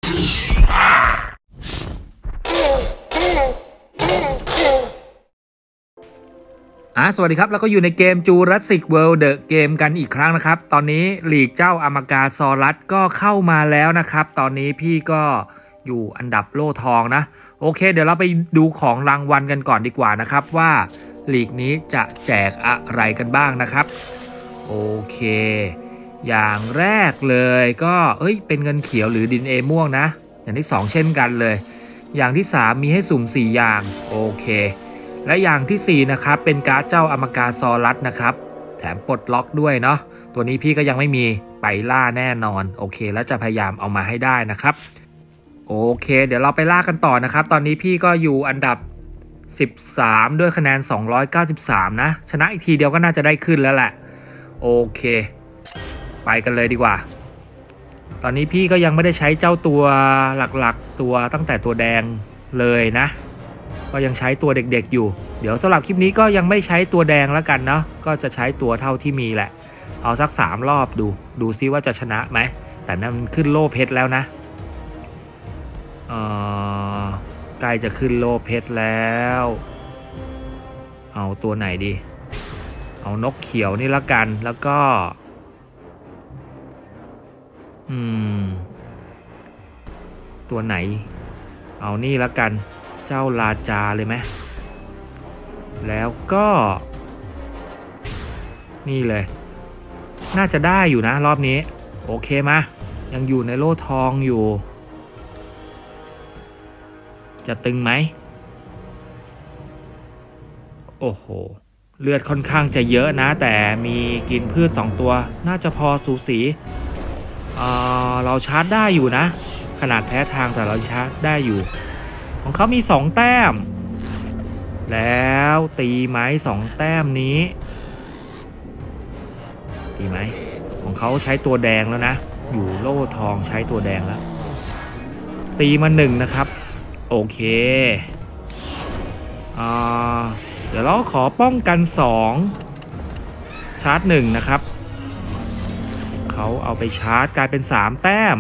สวัสดีครับแล้วก็อยู่ในเกม Jurassic World The Game กันอีกครั้งนะครับตอนนี้ลีกเจ้าอมากาซอรัสก็เข้ามาแล้วนะครับตอนนี้พี่ก็อยู่อันดับโล่ทองนะโอเคเดี๋ยวเราไปดูของรางวัลกันก่อนดีกว่านะครับว่าลีกนี้จะแจกอะไรกันบ้างนะครับโอเคอย่างแรกเลยก็เป็นเงินเขียวหรือดินม่วงนะอย่างที่2เช่นกันเลยอย่างที่3มีให้สุ่ม4อย่างโอเคและอย่างที่4นะครับเป็นการ์ดเจ้าอมากาซอรัสนะครับแถมปลดล็อกด้วยเนาะตัวนี้พี่ก็ยังไม่มีไปล่าแน่นอนโอเคแล้วจะพยายามเอามาให้ได้นะครับโอเคเดี๋ยวเราไปล่ากันต่อนะครับตอนนี้พี่ก็อยู่อันดับ13ด้วยคะแนน293นะชนะอีกทีเดียวก็น่าจะได้ขึ้นแล้วแหละโอเคไปกันเลยดีกว่าตอนนี้พี่ก็ยังไม่ได้ใช้เจ้าตัวหลักๆตัวตั้งแต่ตัวแดงเลยนะก็ยังใช้ตัวเด็กๆอยู่เดี๋ยวสำหรับคลิปนี้ก็ยังไม่ใช้ตัวแดงแล้วกันเนาะก็จะใช้ตัวเท่าที่มีแหละเอาสัก3รอบดูซิว่าจะชนะไหมแต่นั่นมันขึ้นโล่เพชรแล้วนะใกล้จะขึ้นโล่เพชรแล้วเอาตัวไหนดีเอานกเขียวนี่ละกันแล้วก็ตัวไหนเอานี่ละกันเจ้าราจาเลยไหมแล้วก็นี่เลยน่าจะได้อยู่นะรอบนี้โอเคมายังอยู่ในโล่ทองอยู่จะตึงไหมโอ้โหเลือดค่อนข้างจะเยอะนะแต่มีกินพืช2ตัวน่าจะพอสูสีเราชาร์จได้อยู่นะขนาดแพ้ทางแต่เราชาร์จได้อยู่ของเขามี2แต้มแล้วตีไหม2แต้มนี้ตีไหมของเขาใช้ตัวแดงแล้วนะอยู่โล่ทองใช้ตัวแดงแล้วตีมา1นะครับโอเคเดี๋ยวเราขอป้องกัน2ชาร์จ1นะครับเขาเอาไปชาร์จกลายเป็น3แต้ม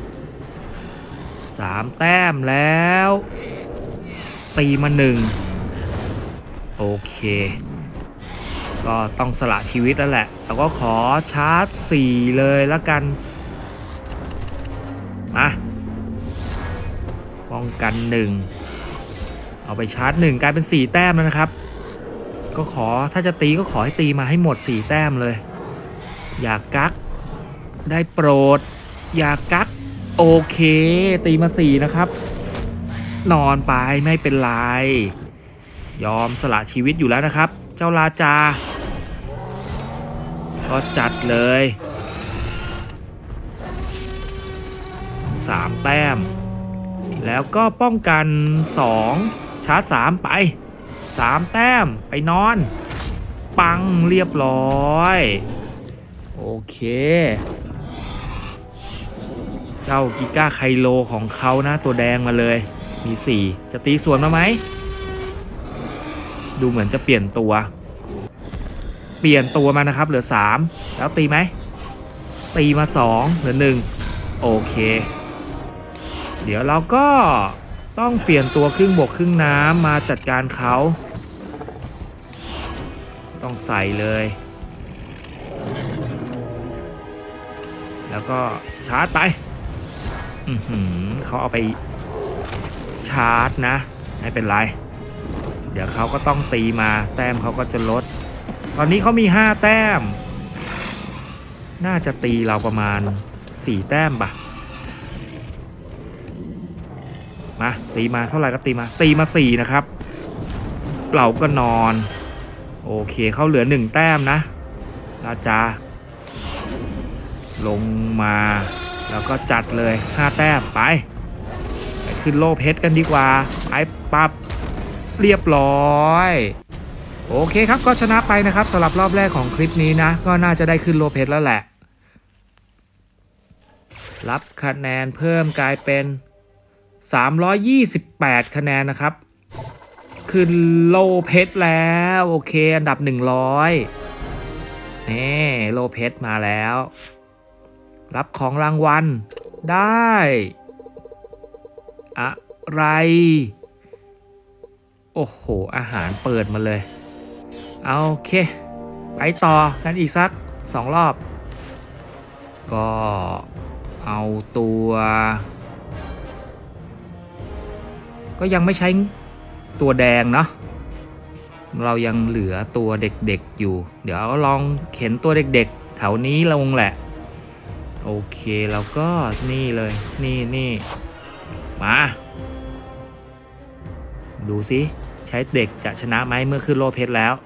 3แต้มแล้วตีมา1โอเคก็ต้องสละชีวิตแล้วแหละแต่ก็ขอชาร์จ4เลยแล้วกันมาป้องกัน1เอาไปชาร์จ1กลายเป็น4แต้มแล้วนะครับก็ขอถ้าจะตีก็ขอให้ตีมาให้หมด4แต้มเลยอย่ากักได้โปรดอย่ากักโอเคตีมา4นะครับนอนไปไม่เป็นไรยอมสละชีวิตอยู่แล้วนะครับเจ้าราจาก็จัดเลย3แต้มแล้วก็ป้องกัน2ชาร์จ3ไป3แต้มไปนอนปังเรียบร้อยโอเคเจ้ากิก้าไคโลของเขานะตัวแดงมาเลยมี4จะตีสวนมาไหมดูเหมือนจะเปลี่ยนตัวมานะครับเหลือ3แล้วตีไหมตีมา2เหลือ1โอเคเดี๋ยวเราก็ต้องเปลี่ยนตัวครึ่งบกครึ่งน้ำมาจัดการเขาต้องใส่เลยแล้วก็ชาร์จไปเขาเอาไปชาร์จนะไม่เป็นไรเดี๋ยวเขาก็ต้องตีมาแต้มเขาก็จะลดตอนนี้เขามี5แต้มน่าจะตีเราประมาณ4แต้มป่ะมาตีมาเท่าไหร่ก็ตีมา4นะครับเราก็นอนโอเคเขาเหลือ1แต้มนะราจาลงมาแล้วก็จัดเลย5แต้มไปขึ้นโล่เพชรกันดีกว่าไปปั๊บเรียบร้อยโอเคครับก็ชนะไปนะครับสำหรับรอบแรกของคลิปนี้นะก็น่าจะได้ขึ้นโล่เพชรแล้วแหละรับคะแนนเพิ่มกลายเป็น328คะแนนนะครับขึ้นโล่เพชรแล้วโอเคอันดับ100นี่โล่เพชรมาแล้วรับของรางวัลได้อะไรโอ้โหอาหารเปิดมาเลยเอาโอเคไปต่อกันอีกสัก2 รอบก็เอาตัวก็ยังไม่ใช้ตัวแดงเนาะเรายังเหลือตัวเด็กๆอยู่เดี๋ยวลองเข็นตัวเด็กๆแถวนี้ลงแหละโอเคแล้วก็นี่เลยนี่มาดูสิใช้เด็กจะชนะไหมเมื่อขึ้นโลเพชรแล้ว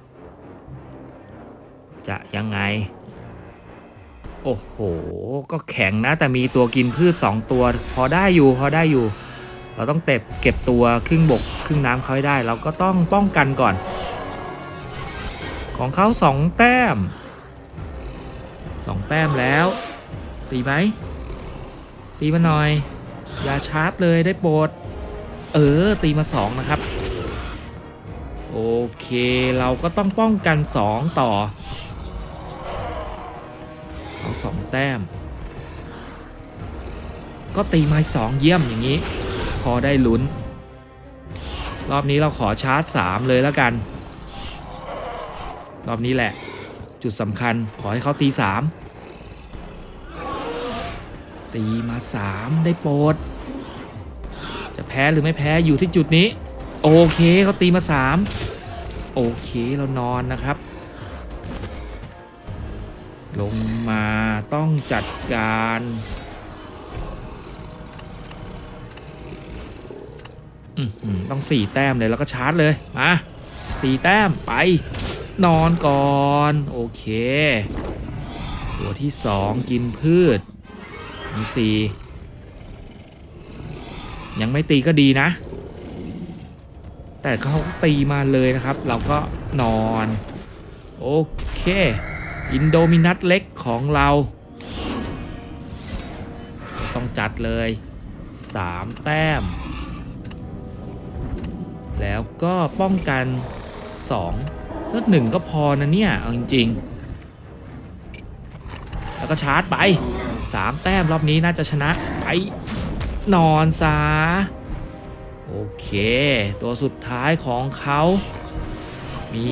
จะยังไงโอ้โหก็แข็งนะแต่มีตัวกินพืช2 ตัวพอได้อยู่เราต้องเก็บตัวครึ่งบกครึ่งน้ำเขาให้ได้เราก็ต้องป้องกันก่อนของเขา2 แต้มแล้วตีไหมตีมาหน่อยอย่าชาร์จเลยได้โปรดตีมา2นะครับโอเคเราก็ต้องป้องกัน2ต่อเอา2 แต้มก็ตีมา2เยี่ยมอย่างนี้พอได้ลุ้นรอบนี้เราขอชาร์จ3เลยแล้วกันรอบนี้แหละจุดสำคัญขอให้เขาตี3ตีมา3ได้โปรดจะแพ้หรือไม่แพ้อยู่ที่จุดนี้โอเคเขาตีมา3โอเคเรานอนนะครับลงมาต้องจัดการต้อง4 แต้มเลยแล้วก็ชาร์จเลยมา4 แต้มไปนอนก่อนโอเคตัวที่2กินพืชมี4ยังไม่ตีก็ดีนะแต่เขาตีมาเลยนะครับเราก็นอนโอเคอินโดมินัสเล็กของเราต้องจัดเลย3 แต้มแล้วก็ป้องกัน2ก็1ก็พอนะเนี่ยเอาจริงๆแล้วก็ชาร์จไป3 แต้มรอบนี้น่าจะชนะไปนอนซะโอเคตัวสุดท้ายของเขามี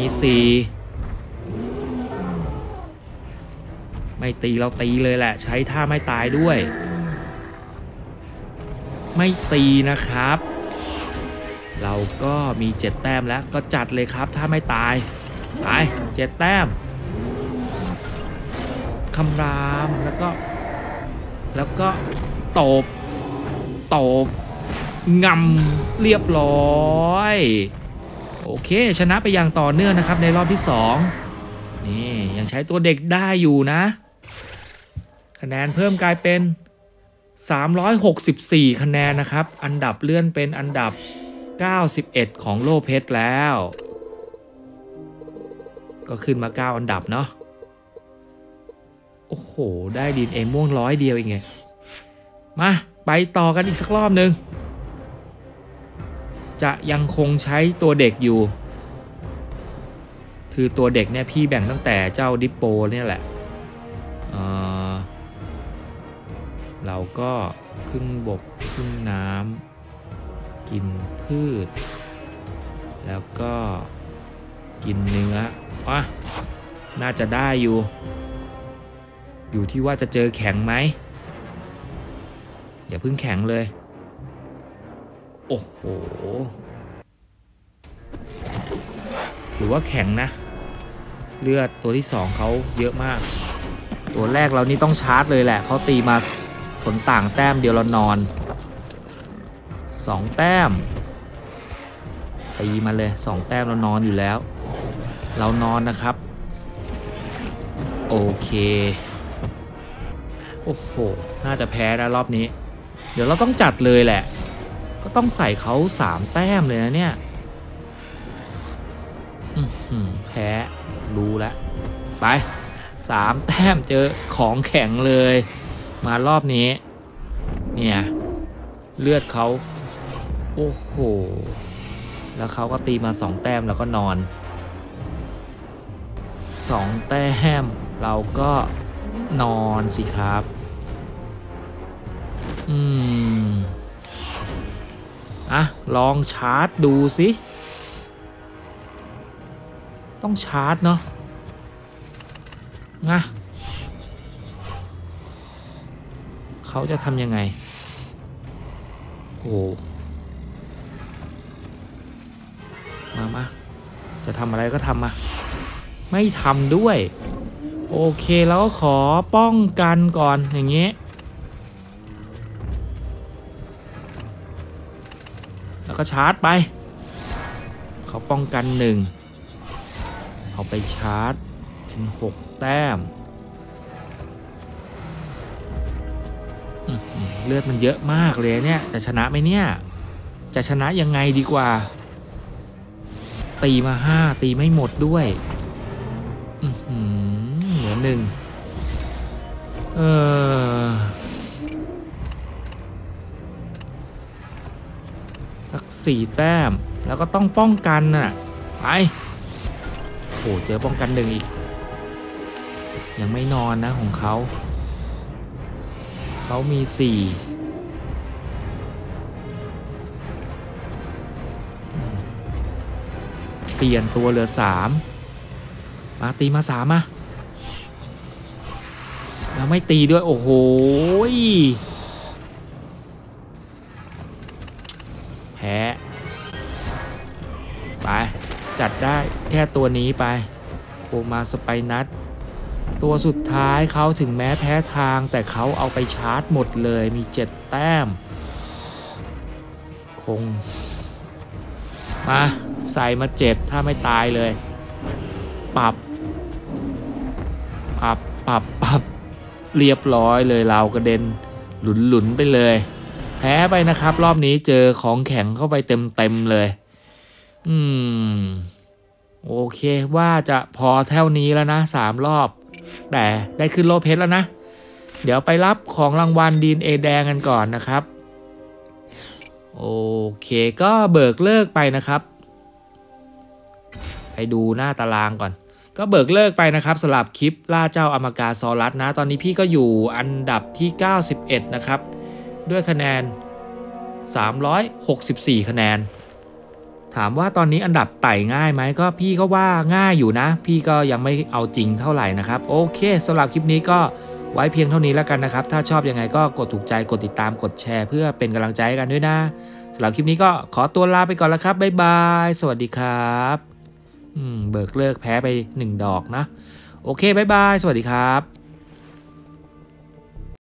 4ไม่ตีเราตีเลยแหละใช้ท่าไม่ตายด้วยไม่ตีนะครับเราก็มี7 แต้มแล้วก็จัดเลยครับถ้าไม่ตายไป7 แต้มคำรามแล้วก็ตบงำเรียบร้อยโอเคชนะไปอย่างต่อเนื่องนะครับในรอบที่2นี่ยังใช้ตัวเด็กได้อยู่นะคะแนนเพิ่มกลายเป็น364คะแนนนะครับอันดับเลื่อนเป็นอันดับ91ของโลเพชรแล้วก็ขึ้นมา9 อันดับเนาะโอ้โหได้ดินม่วง100 เดียวเองไงมาไปต่อกันอีกสักรอบนึงจะยังคงใช้ตัวเด็กอยู่คือตัวเด็กเนี่ยพี่แบ่งตั้งแต่เจ้าดิปโปเนี่ยแหละเราก็ครึ่งบกครึ่งน้ำกินพืชแล้วก็กินเนื้อน่าจะได้อยู่ที่ว่าจะเจอแข็งไหมอย่าเพิ่งแข็งเลยโอ้โหหรือว่าแข็งนะเลือดตัวที่2เขาเยอะมากตัวแรกเรานี่ต้องชาร์จเลยแหละเขาตีมาผลต่างแต้มเดียวเรานอน2 แต้มตีมาเลย2 แต้มเรานอนอยู่แล้วเรานอนนะครับโอเคโอ้โหน่าจะแพ้นะรอบนี้เดี๋ยวเราต้องจัดเลยแหละก็ต้องใส่เขา3 แต้มเลยนะเนี่ยแพ้รู้แล้วไป3 แต้มเจอของแข็งเลยมารอบนี้เนี่ยเลือดเขาโอ้โหแล้วเขาก็ตีมา2 แต้มแล้วก็นอน2 แต้มเราก็นอนสิครับอ่ะลองชาร์จดูสิต้องชาร์จเนาะนะเขาจะทำยังไงโอ้มาจะทำอะไรก็ทำมาไม่ทำด้วยโอเคแล้วก็ขอป้องกันก่อนอย่างเงี้ยแล้วก็ชาร์จไปเขาป้องกัน1เอาไปชาร์จเป็น6 แต้มเลือดมันเยอะมากเลยเนี่ยจะชนะไหมเนี่ยจะชนะยังไงดีกว่าตีมา5ตีไม่หมดด้วยเหลือ1สัก4 แต้มแล้วก็ต้องป้องกันน่ะไปโอ้เจอป้องกัน1อีกยังไม่นอนนะของเขามี4เปลี่ยนตัวเหลือ3มาตีมา3มาแล้วไม่ตีด้วยโอ้โหแพ้ไปจัดได้แค่ตัวนี้ไปโคมาสไปนัทตัวสุดท้ายเขาถึงแม้แพ้ทางแต่เขาเอาไปชาร์จหมดเลยมี7 แต้มคงมาใส่มา7ถ้าไม่ตายเลยปรับเรียบร้อยเลยเรากระเด็นหลุนไปเลยแพ้ไปนะครับรอบนี้เจอของแข็งเข้าไปเต็มเลยโอเคว่าจะพอเท่านี้แล้วนะ3 รอบแต่ได้ขึ้นโลเพชรแล้วนะเดี๋ยวไปรับของรางวัลDNAแดงกันก่อนนะครับโอเคก็เบิกเลิกไปนะครับไปดูหน้าตารางก่อนก็เบิกเลิกไปนะครับสำหรับคลิปล่าเจ้าอมากาซอรัสนะตอนนี้พี่ก็อยู่อันดับที่91นะครับด้วยคะแนน364คะแนนถามว่าตอนนี้อันดับไต่ง่ายไหมก็พี่ก็ว่าง่ายอยู่นะพี่ก็ยังไม่เอาจริงเท่าไหร่นะครับโอเคสำหรับคลิปนี้ก็ไว้เพียงเท่านี้แล้วกันนะครับถ้าชอบยังไงก็กดถูกใจกดติดตามกดแชร์เพื่อเป็นกำลังใจให้กันด้วยนะสำหรับคลิปนี้ก็ขอตัวลาไปก่อนแล้วครับบ๊ายบายสวัสดีครับเบิกเลิกแพ้ไป1 ดอกนะโอเคบ๊ายบายสวัสดีครับ